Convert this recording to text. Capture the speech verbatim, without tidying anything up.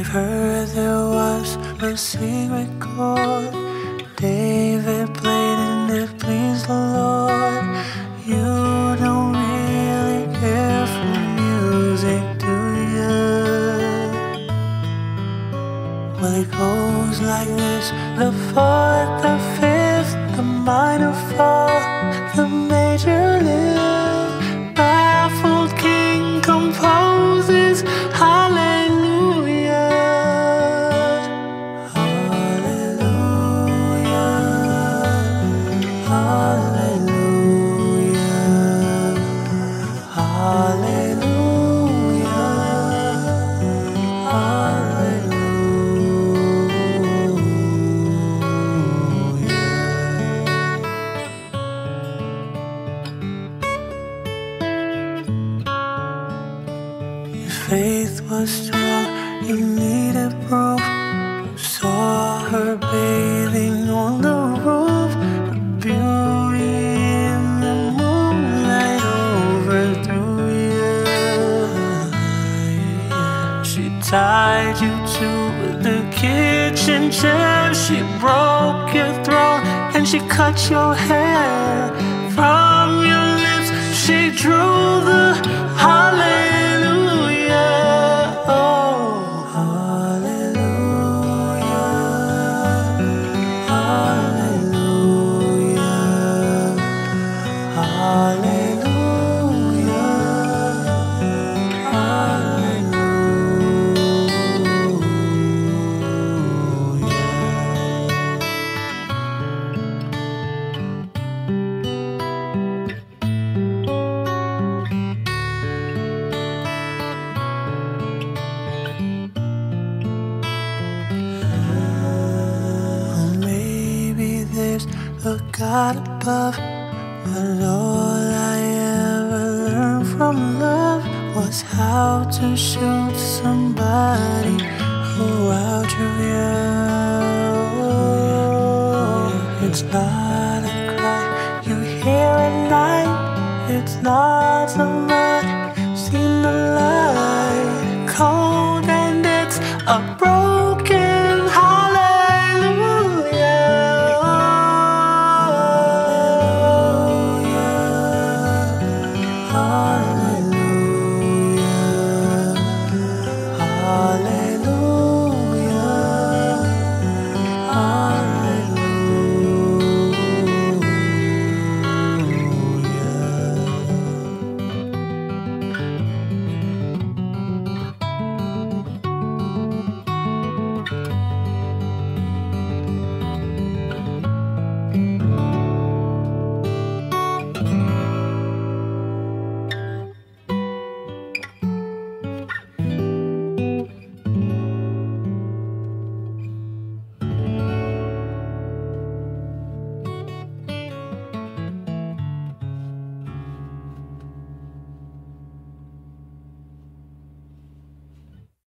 heard there was a secret chord David played and it pleased the Lord. You don't really care for music, do you? Well, it goes like this: the fourth, the fifth, the minor fall, the major lift. Baffled king composes hallelujah, hallelujah, hallelujah, hallelujah, faith was strong, he needed proof. Saw her bathing on the roof, her beauty in the moonlight overthrew you. She tied you to the kitchen chair, she broke your throat and she cut your hair. From your lips she drew the hallelujah. A God above, but all I ever learned from love was how to shoot somebody who outdrew you. It's not a cry you hear at night, it's not a